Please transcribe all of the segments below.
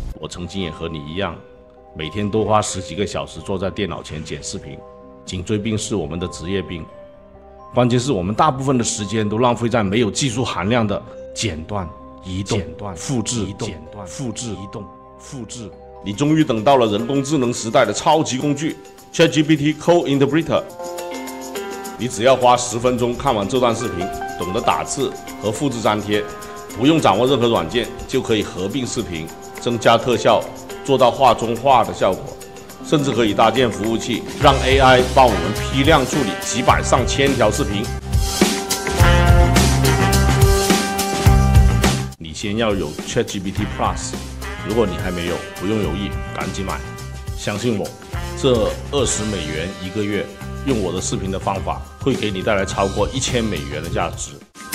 我曾经也和你一样，每天都花10几个小时坐在电脑前剪视频。颈椎病是我们的职业病，关键是我们大部分的时间都浪费在没有技术含量的剪断、移动、复制、剪断、复制、移动、复制。你终于等到了人工智能时代的超级工具 ChatGPT Code Interpreter。你只要花10分钟看完这段视频，懂得打字和复制粘贴，不用掌握任何软件，就可以合并视频，增加特效，做到画中画的效果，甚至可以搭建服务器，让 AI 帮我们批量处理几百上千条视频。你先要有 ChatGPT Plus， 如果你还没有，不用犹豫，赶紧买。相信我，这$20一个月，用我的视频的方法，会给你带来超过$1000的价值。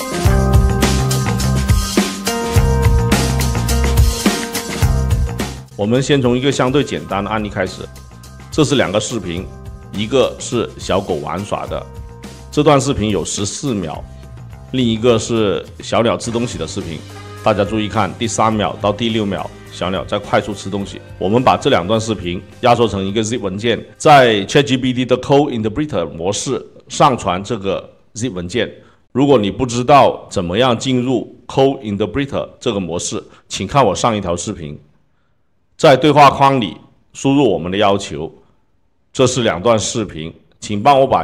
我们先从一个相对简单的案例开始。这是2个视频，一个是小狗玩耍的，这段视频有14秒，另一个是小鸟吃东西的视频。大家注意看，第3秒到第6秒，小鸟在快速吃东西。我们把这2段视频压缩成一个 zip 文件，在 ChatGPT 的 Code Interpreter 模式上传这个 zip 文件。如果你不知道怎么样进入 Code Interpreter 这个模式，请看我上一条视频。在对话框里输入我们的要求，这是2段视频，请帮我把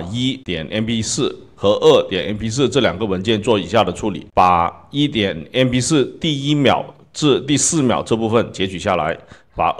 1.mp4 和 2.mp4 这2个文件做以下的处理，把 1.mp4 第1秒至第4秒这部分截取下来，把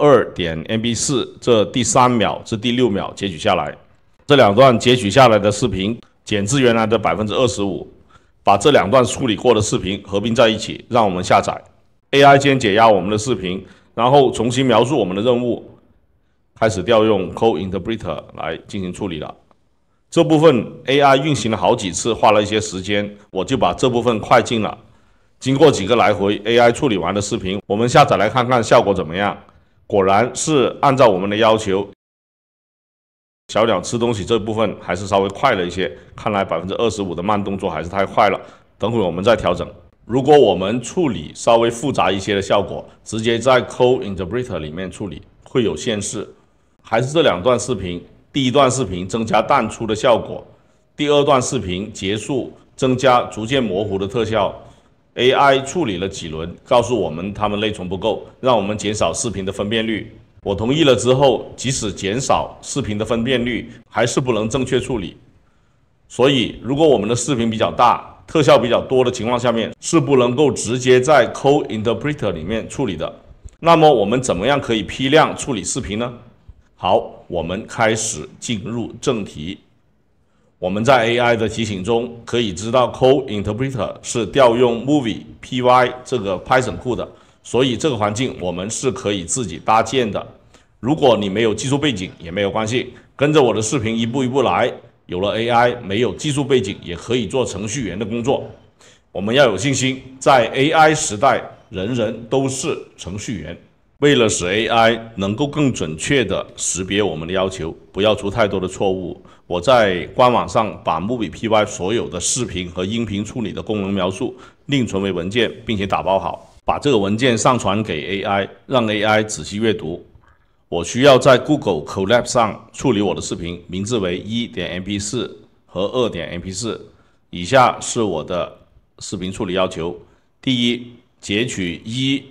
2.mp4 这第3秒至第6秒截取下来。这2段截取下来的视频减至原来的 25%， 把这2段处理过的视频合并在一起，让我们下载。AI 先解压我们的视频，然后重新描述我们的任务，开始调用 Code Interpreter 来进行处理了。这部分 AI 运行了好几次，花了一些时间，我就把这部分快进了。经过几个来回 ，AI 处理完的视频，我们下载来看看效果怎么样。果然是按照我们的要求，小鸟吃东西这部分还是稍微快了一些，看来 25% 的慢动作还是太快了，等会我们再调整。如果我们处理稍微复杂一些的效果，直接在 Code Interpreter 里面处理会有限制。还是这2段视频，第1段视频增加淡出的效果，第2段视频结束增加逐渐模糊的特效。AI 处理了几轮，告诉我们它们内存不够，让我们减少视频的分辨率。我同意了之后，即使减少视频的分辨率，还是不能正确处理。所以，如果我们的视频比较大，特效比较多的情况下面，是不能够直接在 Code Interpreter 里面处理的。那么我们怎么样可以批量处理视频呢？好，我们开始进入正题。我们在 AI 的提醒中可以知道 Code Interpreter 是调用 Movie Py 这个 Python 库的，所以这个环境我们是可以自己搭建的。如果你没有技术背景也没有关系，跟着我的视频一步一步来。有了 AI， 没有技术背景也可以做程序员的工作。我们要有信心，在 AI 时代，人人都是程序员。为了使 AI 能够更准确地识别我们的要求，不要出太多的错误，我在官网上把 Movie Py 所有的视频和音频处理的功能描述另存为文件，并且打包好，把这个文件上传给 AI， 让 AI 仔细阅读。我需要在 Google Colab 上处理我的视频，名字为 1.mp4 和 2.mp4。以下是我的视频处理要求：第一，截取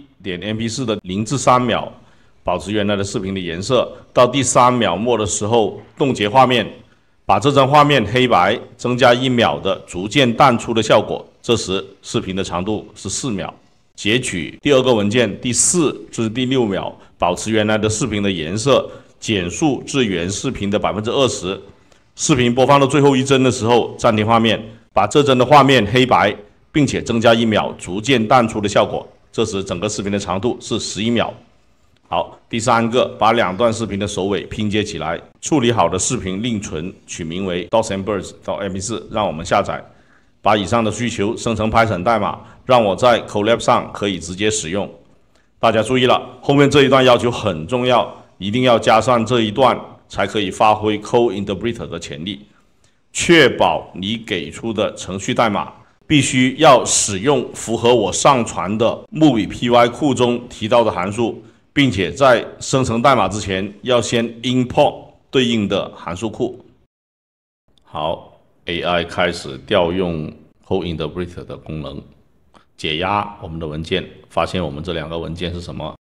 1.mp4 的0至3秒，保持原来的视频的颜色，到第3秒末的时候冻结画面，把这张画面黑白，增加1秒的逐渐淡出的效果，这时视频的长度是4秒。截取第2个文件第4至第6秒，保持原来的视频的颜色，减速至原视频的 20%。视频播放到最后一帧的时候，暂停画面，把这帧的画面黑白，并且增加1秒逐渐淡出的效果，这时整个视频的长度是11秒。好，第3个，把2段视频的首尾拼接起来，处理好的视频另存，取名为 dots&birds.mp4， 让我们下载。把以上的需求生成 Python 代码，让我在 Colab 上可以直接使用。大家注意了，后面这一段要求很重要，一定要加上这一段，才可以发挥 Code Interpreter 的潜力。确保你给出的程序代码必须要使用符合我上传的 Movie Py 库中提到的函数， 并且在生成代码之前要先 import 对应的函数库。好 ，AI 开始调用 Code Interpreter 的功能，解压我们的文件，发现我们这2个文件是什么？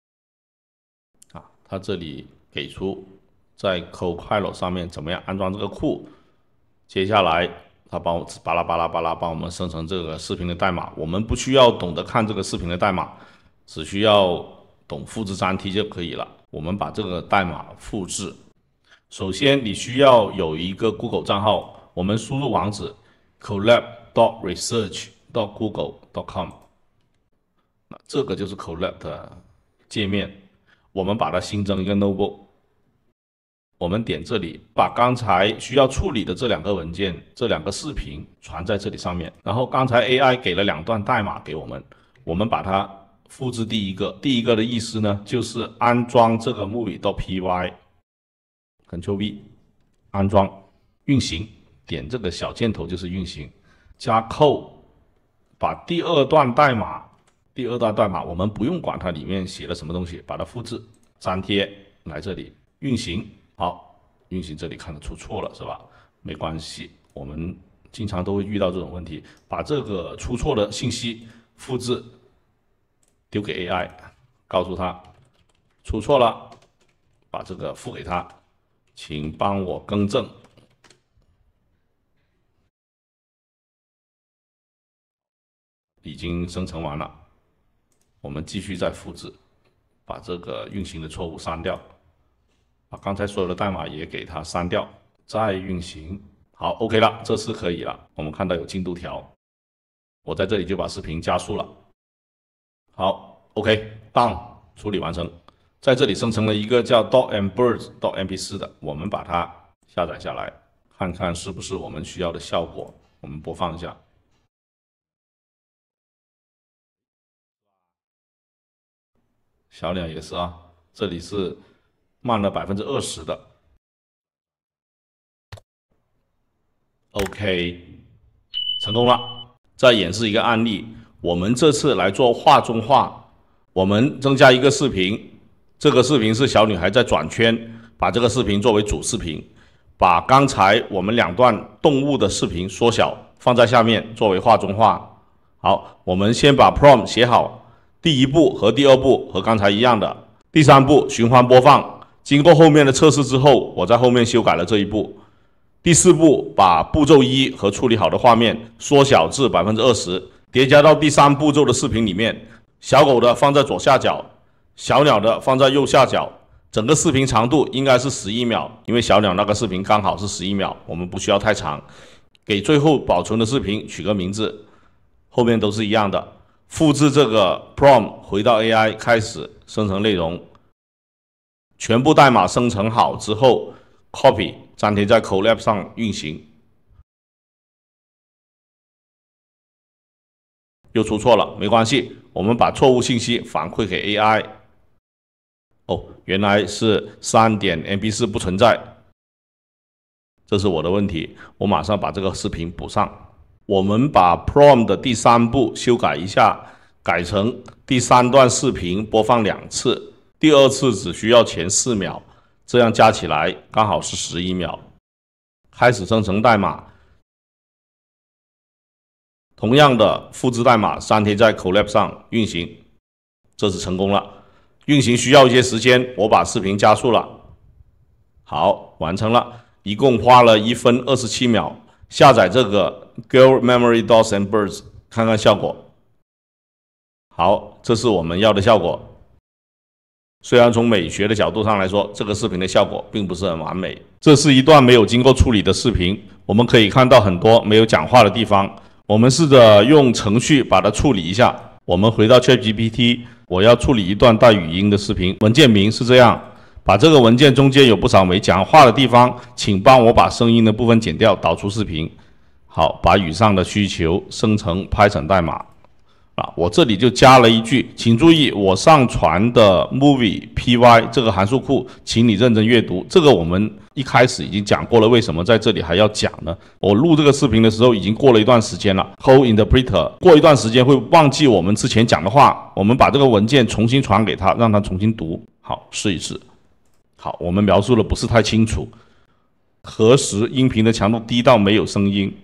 它这里给出在 Copilot 上面怎么样安装这个库。接下来它帮我巴拉巴拉巴拉帮我们生成这个视频的代码。我们不需要懂得看这个视频的代码，只需要懂复制粘贴就可以了。我们把这个代码复制。首先，你需要有一个 Google 账号，我们输入网址 colab.research.google.com， 这个就是 Colab 的界面。我们把它新增一个 notebook， 我们点这里，把刚才需要处理的这2个文件、这2个视频传在这里上面。然后刚才 AI 给了2段代码给我们，我们把它复制第一个。第一个的意思呢，就是安装这个 movie.py。Ctrl V， 安装，运行，点这个小箭头就是运行，加 code， 把第2段代码我们不用管它里面写了什么东西，把它复制，粘贴来这里运行。好，运行这里看得出错了是吧？没关系，我们经常都会遇到这种问题，把这个出错的信息复制，丢给 AI， 告诉他出错了，把这个付给他。请帮我更正。已经生成完了，我们继续再复制，把这个运行的错误删掉，把刚才所有的代码也给它删掉，再运行。好 ，OK 了，这次可以了。我们看到有进度条，我在这里就把视频加速了。好 ，OK，done， 处理完成。在这里生成了一个叫 dog&birds.mp4 的，我们把它下载下来，看看是不是我们需要的效果。我们播放一下。小鸟也是啊，这里是慢了20%的。OK， 成功了。再演示一个案例，我们这次来做画中画，我们增加一个视频。这个视频是小女孩在转圈，把这个视频作为主视频，把刚才我们2段动物的视频缩小，放在下面作为画中画。好，我们先把 prompt 写好，第1步和第2步和刚才一样的，第3步循环播放。经过后面的测试之后，我在后面修改了这一步。第4步把步骤1和处理好的画面缩小至 20%， 叠加到第3步骤的视频里面。小狗的放在左下角。小鸟的放在右下角，整个视频长度应该是11秒，因为小鸟那个视频刚好是11秒，我们不需要太长。给最后保存的视频取个名字，后面都是一样的。复制这个 prompt 回到 AI 开始生成内容，全部代码生成好之后 ，copy 粘贴在 Colab 上运行。又出错了，没关系，我们把错误信息反馈给 AI。哦，原来是3.mp4 不存在，这是我的问题，我马上把这个视频补上。我们把 prompt 的第3步修改一下，改成第3段视频播放2次，第2次只需要前4秒，这样加起来刚好是11秒。开始生成代码，同样的复制代码粘贴在 Colab 上运行，这次成功了。运行需要一些时间，我把视频加速了。好，完成了，一共花了1分27秒。下载这个 Girl Memory Dogs and Birds， 看看效果。好，这是我们要的效果。虽然从美学的角度上来说，这个视频的效果并不是很完美。这是一段没有经过处理的视频，我们可以看到很多没有讲话的地方。我们试着用程序把它处理一下。我们回到 ChatGPT， 我要处理一段带语音的视频，文件名是这样。把这个文件中间有不少没讲话的地方，请帮我把声音的部分剪掉，导出视频。好，把以上的需求生成 Python 代码。 我这里就加了一句，请注意我上传的 movie py 这个函数库，请你认真阅读。这个我们一开始已经讲过了，为什么在这里还要讲呢？我录这个视频的时候已经过了一段时间了 ，Code Interpreter 过一段时间会忘记我们之前讲的话，我们把这个文件重新传给他，让他重新读。好，试一试。好，我们描述的不是太清楚，核实音频的强度低到没有声音。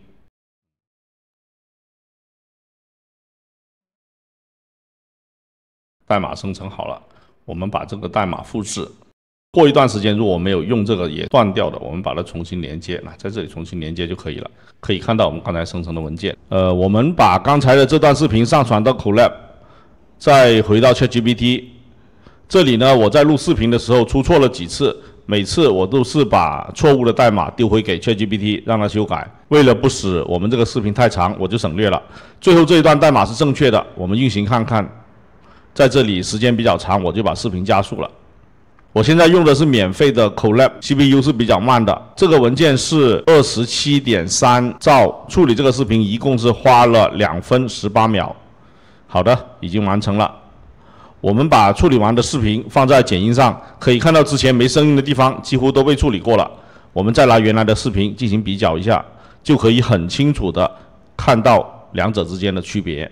代码生成好了，我们把这个代码复制。过一段时间，如果我没有用这个也断掉的，我们把它重新连接。在这里重新连接就可以了。可以看到我们刚才生成的文件。我们把刚才的这段视频上传到 Colab， 再回到 ChatGPT。这里呢，我在录视频的时候出错了几次，每次我都是把错误的代码丢回给 ChatGPT， 让它修改。为了不使我们这个视频太长，我就省略了。最后这一段代码是正确的，我们运行看看。在这里时间比较长，我就把视频加速了。我现在用的是免费的 Colab CPU 是比较慢的。这个文件是 27.3 兆，处理这个视频一共是花了2分18秒。好的，已经完成了。我们把处理完的视频放在剪映上，可以看到之前没声音的地方几乎都被处理过了。我们再拿原来的视频进行比较一下，就可以很清楚的看到两者之间的区别。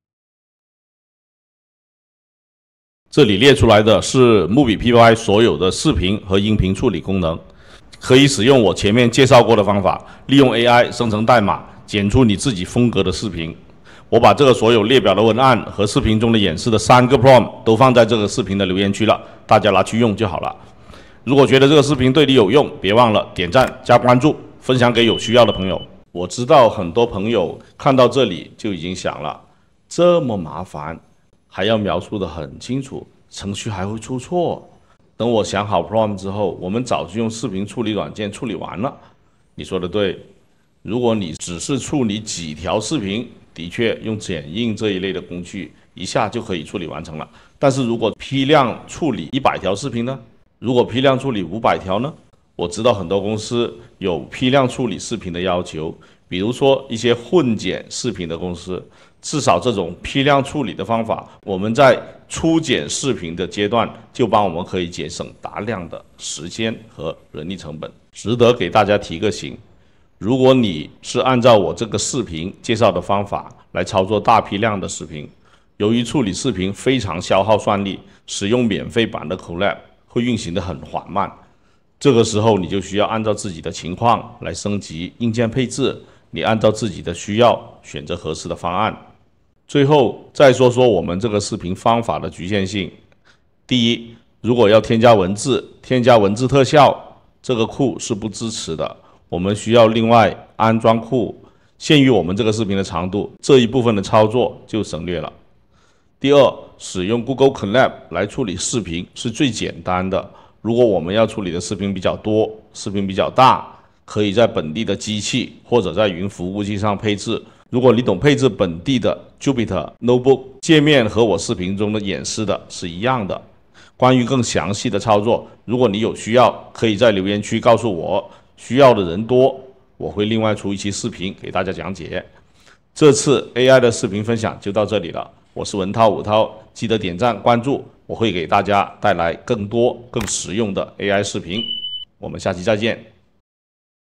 这里列出来的是 Movie PY 所有的视频和音频处理功能，可以使用我前面介绍过的方法，利用 AI 生成代码，剪出你自己风格的视频。我把这个所有列表的文案和视频中的演示的3个 prompt 都放在这个视频的留言区了，大家拿去用就好了。如果觉得这个视频对你有用，别忘了点赞、加关注、分享给有需要的朋友。我知道很多朋友看到这里就已经想了，这么麻烦，还要描述得很清楚，程序还会出错。等我想好 prompt 之后，我们早就用视频处理软件处理完了。你说的对，如果你只是处理几条视频，的确用剪映这一类的工具一下就可以处理完成了。但是如果批量处理100条视频呢？如果批量处理500条呢？我知道很多公司有批量处理视频的要求，比如说一些混剪视频的公司，至少这种批量处理的方法，我们在初剪视频的阶段就帮我们可以节省大量的时间和人力成本，值得给大家提个醒。如果你是按照我这个视频介绍的方法来操作大批量的视频，由于处理视频非常消耗算力，使用免费版的 Colab 会运行得很缓慢。这个时候你就需要按照自己的情况来升级硬件配置，你按照自己的需要选择合适的方案。最后再说说我们这个视频方法的局限性。第一，如果要添加文字特效，这个库是不支持的，我们需要另外安装库。限于我们这个视频的长度，这一部分的操作就省略了。第二，使用 Google Colab 来处理视频是最简单的。如果我们要处理的视频比较多，视频比较大，可以在本地的机器或者在云服务器上配置。如果你懂配置本地的 Jupyter Notebook， 界面和我视频中的演示的是一样的。关于更详细的操作，如果你有需要，可以在留言区告诉我，需要的人多，我会另外出一期视频给大家讲解。这次 AI 的视频分享就到这里了，我是文涛武涛，记得点赞关注，我会给大家带来更多更实用的 AI 视频。我们下期再见。